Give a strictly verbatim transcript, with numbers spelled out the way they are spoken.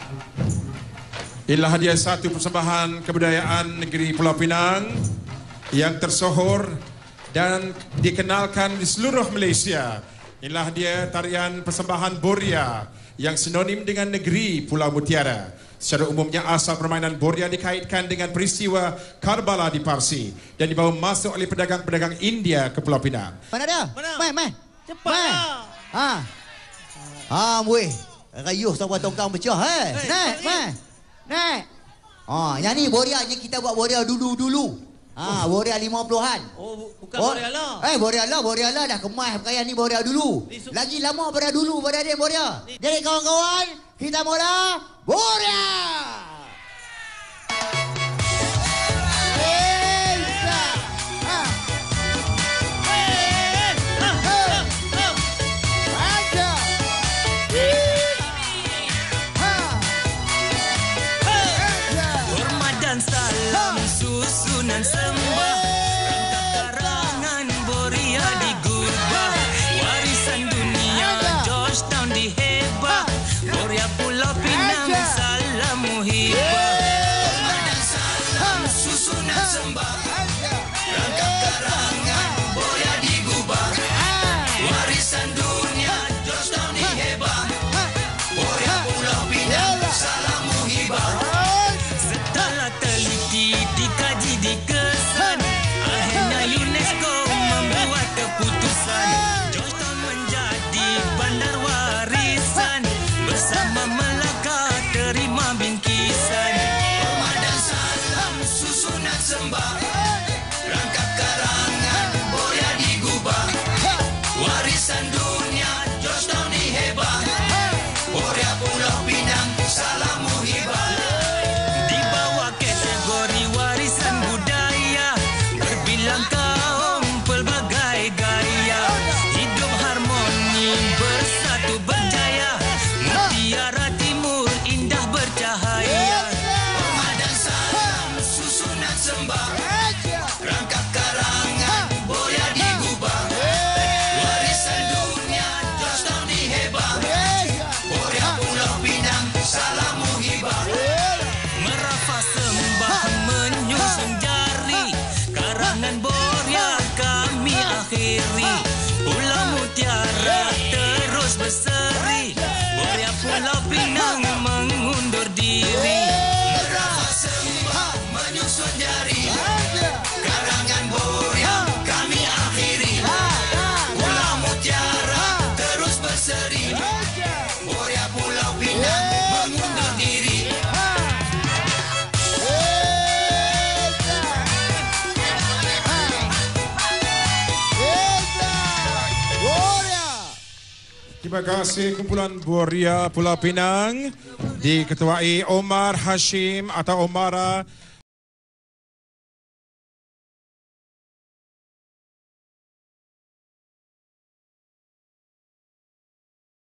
Inilah hadiah satu persembahan kebudayaan negeri Pulau Pinang yang tersohor dan dikenalkan di seluruh Malaysia. Inilah dia tarian persembahan Boria yang sinonim dengan negeri Pulau Mutiara. Secara umumnya asal permainan Boria dikaitkan dengan peristiwa Karbala di Parsi dan dibawa masuk oleh pedagang-pedagang India ke Pulau Pinang. Mana dia? Mana? Mai, mai. Cepatlah. Ha. Ha, muih. Rayuh sampai tongkang pecah, eh. Naik, mai. Naik. Ha, yang ni Boria yang kita buat Boria dulu-dulu. Ha, Boria lima puluhan. Oh, bukan Boria lah. Eh, Boria lah, Boria lah dah kemas pakaian ni Boria dulu. Lagi lama pada dulu pada dia Boria. Jadi kawan-kawan, kita mula Boria. Salam susunan sembah rangka karangan Boria digubah warisan dunia Georgetown dihebah Boria Pulau Pinang salam muhibah hormat dan salam susunan sembah rangka karangan Boria digubah warisan dunia Georgetown dihebah Boria Pulau Pinang salam muhibah. Dikaji dikesan akhirnya UNESCO membuat keputusan Georgetown menjadi bandar warisan bersama Melaka terima bingkisan hormat dan salam susunan sembah rangkap karangan Boria digubah warisan dunia Georgetown dihebah Boria Pulau Pinang salam muhibah. Berbilang kaum pelbagai gaya hidup harmoni bersatu berjaya Mutiara Timur indah bercahaya hormat dan salam susunan sembah rangkap karangan Boria digubah warisan dunia Georgetown dihebah Boria Pulau Pinang salam muhibah merafa sembah menyusun jari karangan Boria kami akhiri Pulau Mutiara terus berseri Boria Pulau Pinang mengundur diri merafa sembah menyusun jari karangan Boria kami akhiri Pulau Mutiara terus berseri Boria Pulau Pinang mengundur diri. Terima kasih kumpulan Boria Pulau Pinang diketuai Omar Hashim atau Omara